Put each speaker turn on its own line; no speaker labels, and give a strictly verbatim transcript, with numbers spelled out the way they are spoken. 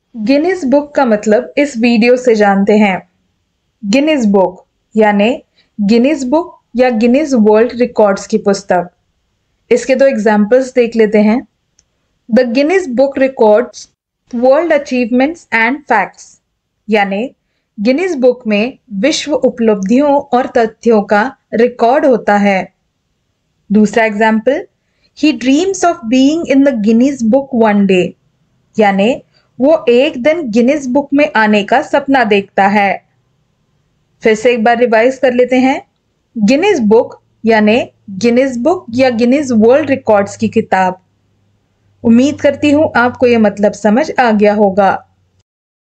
Guinness book का मतलब इस वीडियो से जानते हैं। गिनीज बुक यानी गिनीज बुक या गिनीज वर्ल्ड रिकॉर्ड्स की पुस्तक। इसके दो एग्जाम्पल्स देख लेते हैं। The Guinness book records world achievements and facts, यानी गिनीज बुक में विश्व उपलब्धियों और तथ्यों का रिकॉर्ड होता है। दूसरा example, he dreams of being in the Guinness book one day, यानी वो एक दिन गिनीज बुक में आने का सपना देखता है। फिर से एक बार रिवाइज कर लेते हैं। गिनीज बुक यानी गिनीज बुक या गिनीज वर्ल्ड रिकॉर्ड्स की किताब। उम्मीद करती हूं आपको ये मतलब समझ आ गया होगा।